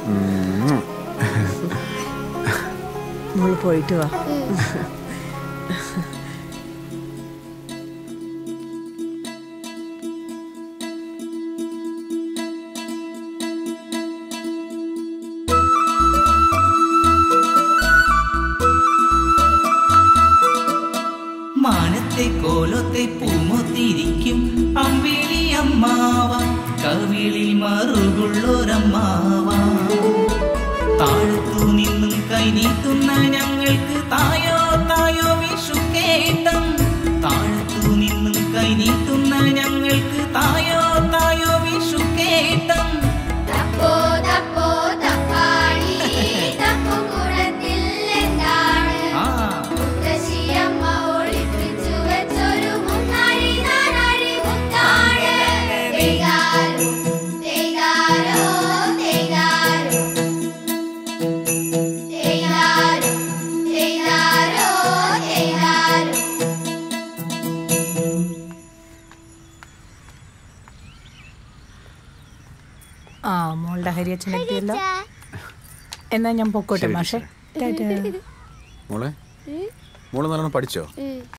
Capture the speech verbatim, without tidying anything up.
മോള് പോയിട്ട് വാ. മാനത്തെ കോലത്തെ പൂമൊത്തിരിക്കും അമ്പിളി അമ്മാവ, കവിളിൽ മറുകുള്ളൊരമ്മാവ. താഴത്തു നിന്നും കൈനീട്ടുന്ന ഞങ്ങൾക്ക് തായോ തായോ വിഷുക്കേട്ടം. താഴത്തു നിന്നും കൈനീട്ടുന്ന ഞങ്ങൾക്ക് തായോ തായോ വിഷുക്കേട്ടം. ആ മോളുടെ ഹരിയച്ഛനെത്തിയല്ലോ. എന്നാ ഞാൻ പൊക്കോട്ടെ മാഷെ. മോളെ മോള് നല്ലോണം പഠിച്ചോ?